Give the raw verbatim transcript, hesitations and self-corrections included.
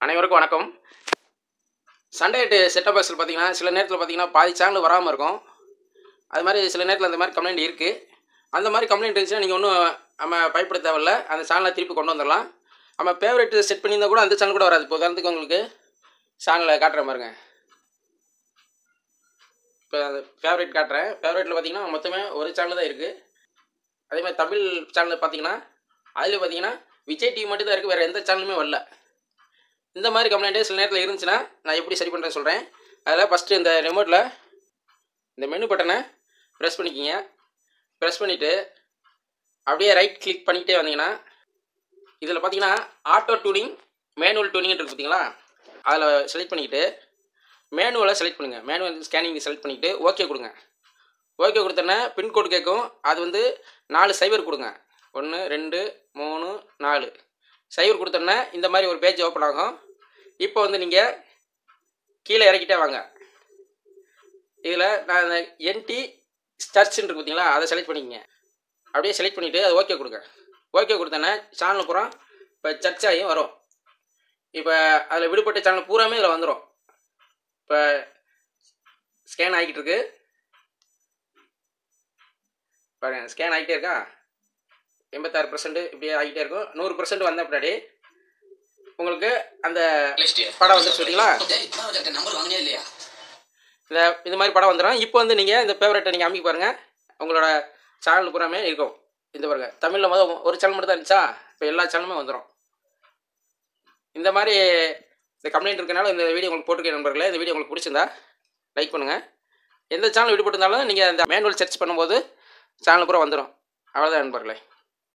அனைவருக்கும் வணக்கம். சண்டேட் செட்டப் பாக்ஸில் பார்த்தீங்கன்னா சில நேரத்தில் பார்த்தீங்கன்னா பாதி சேனல் வராமல் இருக்கும். அது மாதிரி சில நேரத்தில் அந்த மாதிரி கம்ப்ளைண்ட் இருக்குது. அந்த மாதிரி கம்ப்ளைண்ட் இருந்துச்சுன்னா நீங்கள் ஒன்றும் நம்ம பயப்பட தேவையில்ல. அந்த சேனலை திருப்பி கொண்டு வந்துடலாம். நம்ம ஃபேவரட் செட் பண்ணியிருந்தால் கூட அந்த சேனல் கூட வராது. இப்போ உதாரணத்துக்கு உங்களுக்கு சேனலை காட்டுற பாருங்க. இப்போ அந்த ஃபேவரட் காட்டுறேன். ஃபேவரட்டில் பார்த்தீங்கன்னா மொத்தமே ஒரு சேனல் தான் இருக்குது. அதே மாதிரி தமிழ் சேனல் பார்த்தீங்கன்னா அதில் பார்த்தீங்கன்னா விஜய் டிவி மட்டும் தான் இருக்குது. வேறு எந்த சேனலுமே வரல. இந்த மாதிரி கம்ப்ளைண்ட்டு சில நேரத்தில் இருந்துச்சுன்னா நான் எப்படி சரி பண்ணுறேன்னு சொல்கிறேன். அதில் ஃபஸ்ட்டு இந்த ரிமோட்டில் இந்த மெனு பட்டனை ப்ரெஸ் பண்ணிக்கிங்க. ப்ரெஸ் பண்ணிவிட்டு அப்படியே ரைட் கிளிக் பண்ணிக்கிட்டே வந்தீங்கன்னா இதில் பார்த்தீங்கன்னா ஆட்டோ டியூனிங் மேனுவல் டியூனிங் இருக்குது பார்த்தீங்களா, அதில் செலக்ட் பண்ணிக்கிட்டு மேனுவலை செலக்ட் பண்ணுங்கள். மேனுவல் ஸ்கேனிங் செலக்ட் பண்ணிக்கிட்டு ஓகே கொடுங்க. ஓகே கொடுத்தோன்னே பின்கோடு கேட்கும். அது வந்து நாலு சைபர் கொடுங்க. ஒன்று ரெண்டு மூணு நாலு சைபர் கொடுத்தோன்னே இந்த மாதிரி ஒரு பேஜ் ஓப்பன் ஆகும். இப்போ வந்து நீங்கள் கீழே இறக்கிட்டே வாங்க. இதில் நான் இந்த என்டி சர்ச்ன்னு இருக்கு பார்த்தீங்களா, அதை செலக்ட் பண்ணிக்கங்க. அப்படியே செலக்ட் பண்ணிவிட்டு அது ஓகே கொடுங்க. ஓகே கொடுத்தோன்னே சேனல் பூரா இப்போ சர்ச் ஆகியும் வரும். இப்போ அதில் விடுபட்ட சேனல் பூராமே இதில் வந்துடும். இப்போ ஸ்கேன் ஆகிக்கிட்டு இருக்கு பாருங்கள். ஸ்கேன் ஆகிட்டே இருக்கா, எண்பத்தாறு பர்சன்ட் இப்படியே ஆகிட்டே இருக்கும். நூறு பர்சன்ட் வந்த பின்னாடி உங்களுக்கு அந்த படம் வந்து சொல்லிங்களா, இந்த இந்த மாதிரி படம் வந்துடும். இப்போ வந்து நீங்கள் இந்த ஃபேவரட்டை நீங்கள் அமைக்க பாருங்கள். உங்களோட சேனல் பூராமே இருக்கும். இந்த பாருங்க, தமிழில் மொதல் ஒரு சேனல் மட்டும் தான் இருந்துச்சா, இப்போ எல்லா சேனலுமே வந்துடும். இந்த மாதிரி இந்த கம்ப்ளைண்ட் இருக்கனால இந்த வீடியோ உங்களுக்கு போட்டுருக்கேன் நண்பர்களே. இந்த வீடியோ உங்களுக்கு பிடிச்சிருந்தா லைக் பண்ணுங்கள். எந்த சேனல் விடுபட்டிருந்தாலும் நீங்கள் இந்த மேனுவல் சர்ச் பண்ணும்போது சேனல் பூரா வந்துடும். அவ்வளோதான் நண்பர்களே.